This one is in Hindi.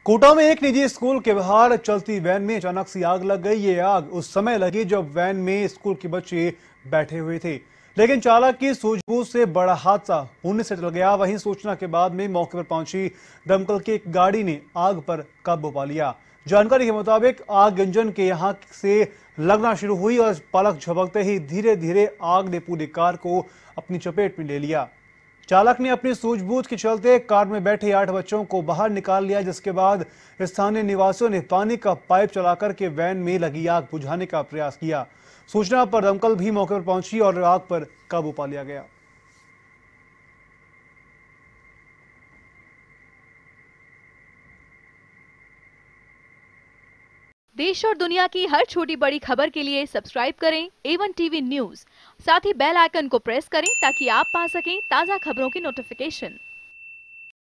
कोटा में एक निजी स्कूल के बाहर चलती वैन में अचानक सी आग लग गई। ये आग उस समय लगी जब वैन में स्कूल के बच्चे बैठे हुए थे, लेकिन चालक की सूझबूझ से बड़ा हादसा होने से टल गया। वहीं सूचना के बाद में मौके पर पहुंची दमकल की एक गाड़ी ने आग पर काबू पा लिया। जानकारी के मुताबिक आग इंजन के यहां से लगना शुरू हुई और पलक झपकते ही धीरे धीरे आग ने पूरी कार को अपनी चपेट में ले लिया। चालक ने अपनी सूझबूझ के चलते कार में बैठे 8 बच्चों को बाहर निकाल लिया, जिसके बाद स्थानीय निवासियों ने पानी का पाइप चलाकर के वैन में लगी आग बुझाने का प्रयास किया। सूचना पर दमकल भी मौके पर पहुंची और आग पर काबू पा लिया गया। देश और दुनिया की हर छोटी बड़ी खबर के लिए सब्सक्राइब करें A1 टीवी न्यूज़। साथ ही बेल आइकन को प्रेस करें ताकि आप पा सकें ताज़ा खबरों की नोटिफिकेशन।